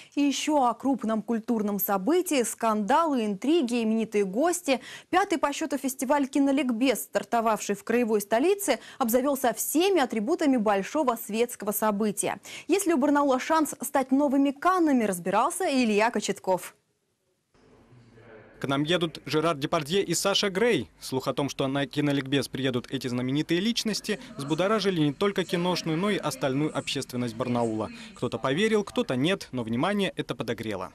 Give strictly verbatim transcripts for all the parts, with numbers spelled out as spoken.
И еще о крупном культурном событии, скандалы, интриги, именитые гости. Пятый по счету фестиваль «Киноликбез», стартовавший в краевой столице, обзавелся всеми атрибутами большого светского события. Есть ли у Барнаула шанс стать новыми Каннами, разбирался Илья Кочетков. К нам едут Жерар Депардье и Саша Грей. Слух о том, что на «Киноликбез» приедут эти знаменитые личности, взбудоражили не только киношную, но и остальную общественность Барнаула. Кто-то поверил, кто-то нет, но внимание это подогрело.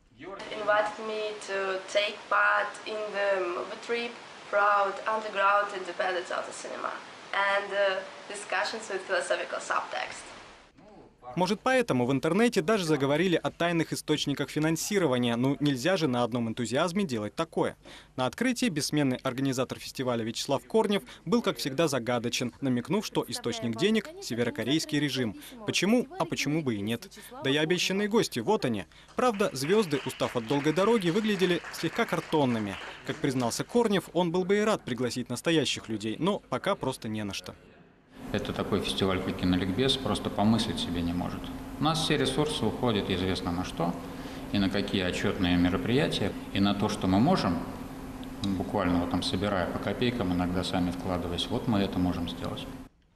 Может, поэтому в интернете даже заговорили о тайных источниках финансирования. Ну, нельзя же на одном энтузиазме делать такое. На открытии бессменный организатор фестиваля Вячеслав Корнев был, как всегда, загадочен, намекнув, что источник денег – северокорейский режим. Почему? А почему бы и нет? Да и обещанные гости, вот они. Правда, звезды, устав от долгой дороги, выглядели слегка картонными. Как признался Корнев, он был бы и рад пригласить настоящих людей, но пока просто не на что. Это такой фестиваль, как «Киноликбез», просто помыслить себе не может. У нас все ресурсы уходят известно на что, и на какие отчетные мероприятия, и на то, что мы можем, буквально вот там собирая по копейкам, иногда сами вкладываясь, вот мы это можем сделать.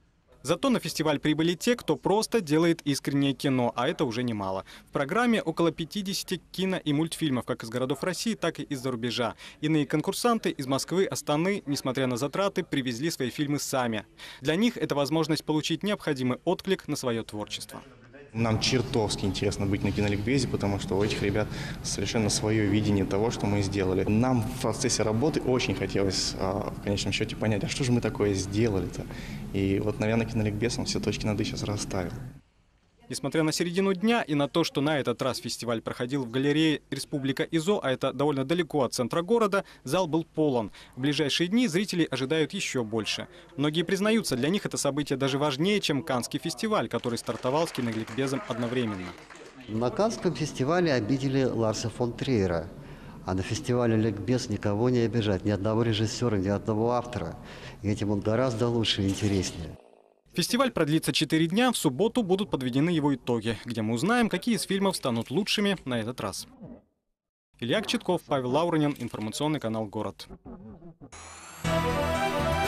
Зато на фестиваль прибыли те, кто просто делает искреннее кино, а это уже немало. В программе около пятидесяти кино и мультфильмов как из городов России, так и из-за рубежа. Иные конкурсанты из Москвы, Астаны, несмотря на затраты, привезли свои фильмы сами. Для них это возможность получить необходимый отклик на свое творчество. Нам чертовски интересно быть на «Киноликбезе», потому что у этих ребят совершенно свое видение того, что мы сделали. Нам в процессе работы очень хотелось в конечном счете понять, а что же мы такое сделали-то? И вот, наверное, «Киноликбез» он все точки над «и» сейчас расставил. Несмотря на середину дня и на то, что на этот раз фестиваль проходил в галерее «Республика ИЗО», а это довольно далеко от центра города, зал был полон. В ближайшие дни зрителей ожидают еще больше. Многие признаются, для них это событие даже важнее, чем Каннский фестиваль, который стартовал с «Киноликбезом» одновременно. На Каннском фестивале обидели Ларса фон Триера, а на фестивале «Ликбез» никого не обижать, ни одного режиссера, ни одного автора. И этим он гораздо лучше и интереснее. Фестиваль продлится четыре дня. В субботу будут подведены его итоги, где мы узнаем, какие из фильмов станут лучшими на этот раз. Илья Кочетков, Павел Лауренин, информационный канал «Город».